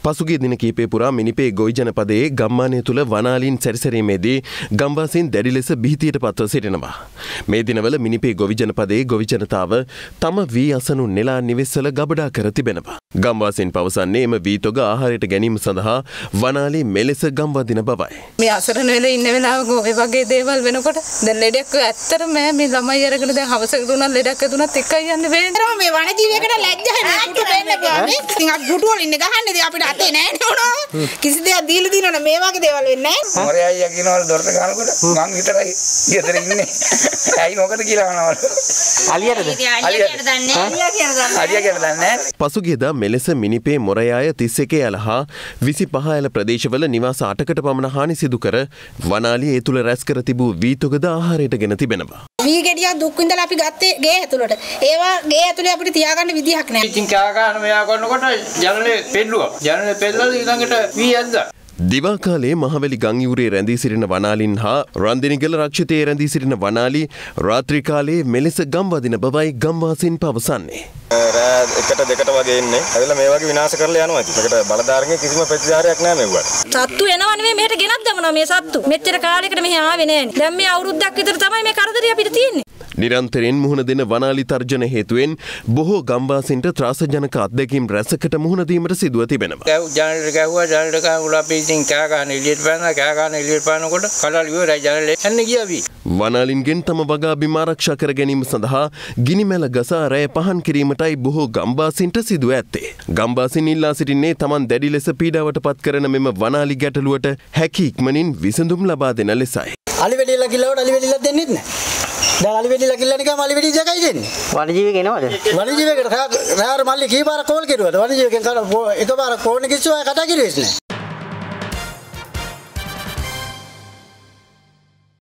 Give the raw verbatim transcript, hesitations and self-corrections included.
පසුගිය දින කිහිපය පුරා මිනිපේ ගොවි ජනපදයේ ගම්මානය තුල වනාලීන් සැරිසැරීමේදී ගම්වාසීන් දැඩි ලෙස බිහිතියට පත්ව සිටිනවා. මේ දිනවල මිනිපේ ගොවි ජනපදයේ ගොවි ජනතාව තම වී අසනු නෙලා නිවෙස්වල ගබඩා කර තිබෙනවා. ගම්වාසීන් පවසන්නේ එම වී තොග ආහාරයට ගැනීම සඳහා වනාලී මෙලෙස ගම්වදින බවයි. මේ අසරණ වෙලා ඉන්න වෙලාවක ඔය වගේ දේවල් වෙනකොට දැන් ලෙඩක් ඇත්තටම මේ ළමයි අරගෙන දැන් හවසකට උනත් ලෙඩක් ඇතුණත් එකයි යන්න වෙන්නේ. මේ වනජීවියකට ලැජ්ජයි නේ කුටු දෙන්න බෑ. ඉතින් අපි කුටු වල ඉන්න ගහන්නේ ඉතින් අපිට අතේ නෑ නෝනා. කිසි දෙයක් දීලා දිනවනේ මේ වගේ දේවල් වෙන්නේ නෑ. මොරේ අයියා කියනවලු දොරට ගහනකොට මං විතරයි ගෙදර ඉන්නේ. ඇයි මොකද කියලා අහනවලු. අලියටද? අලියට දන්නේ. අලියා කියලා දන්නේ. අලියා කියලා දන්නේ. පසුගියදා මෙලෙස මිනිපේ මොරයාය තිස් එක ඇල හා විසිපහ ඇල ප්‍රදේශවල නිවාස අටකට පමණ හානි සිදු කර වනාලී ඒ තුල රැස් කර තිබූ වී තොගද ආහාරයට ගෙන තිබෙනවා. වී ගෙඩියක් දුක් විඳලා අපි ගත්තේ ගේ ඇතුළට. ඒවා ගේ ඇතුලේ අපිට තියාගන්න විදිහක් නෑ. ඉතින් කා ගන්න මෙයා කරනකොට ජනලේ පෙල්ලුවා. ජනලේ පෙල්ලලා ඊළඟට වී ඇද්දා. දිවා කාලයේ මහවැලි ගම් යුරේ රැඳී සිටින වනාලීන් හා රන්දිනිගල රක්ෂිතයේ රැඳී සිටින වනාලී රාත්‍රී කාලයේ මෙලෙස ගම් වදින බවයි ගම්වාසීන් පවසන්නේ. රෑ එකට දෙකට වගේ ඉන්නේ. ඇවිල්ලා මේ වගේ විනාශ කරලා යනවා. ඒකට බලධාරීන්ගේ කිසිම ප්‍රතිචාරයක් නැහැ මෙව්වට. සත්තු එනවා නෙමෙයි මෙහෙට ගෙනත් දමනවා මේ සත්තු. මෙච්චර කාලයකට මෙහි ආවේ නෑනේ. දැන් මේ අවුරුද්දක් විතර තමයි මේ කරදරේ අපිට තියෙන්නේ. නිරන්තරයෙන් මුහුණ දෙන වනාලි තර්ජන හේතුවෙන් බොහෝ ගම්වාසීන්ට ත්‍රාසජනක අත්දැකීම් රැසකට මුහුණ දීමට සිදුව තිබෙනවා. ගැව් ජනලට ගැව්වා ජනලට ගහලා අපි ඉතින් කෑ ගන්න එළියට පැනලා කෑ ගන්න එළියට පැනනකොට කලල් ඉවරයි ජනලේ යන්නේ ගියා වී. වනාලින්ගෙන් තම වගා බිම ආරක්ෂා කර ගැනීම සඳහා ගිනිමැල ගසා රැය පහන් කිරීමටයි බොහෝ ගම්වාසීන්ට සිදුව ඇත්තේ. ගම්වාසීන් ඉල්ලා සිටින්නේ තමන් දැඩි ලෙස පීඩාවට පත් කරන මෙම වනාලි ගැටලුවට හැකි ඉක්මනින් විසඳුම් ලබා දෙන ලෙසයි. අලි වෙඩිලා කිල්ලවට අලි වෙඩිලා දෙන්නෙත් නැහැ. දැන් අලි වෙඩිලා කිල්ල නිකම් අලි වෙඩි ජගයි දෙන්නේ. වනජීවි කෙනවද? වනජීවියකට රාර මල්ලි කීපාරක් කෝල් කෙරුවද? වනජීවිකෙන් කන එකපාරක් ෆෝන් එක කිව්වා කතා කිරුවේස් නෑ.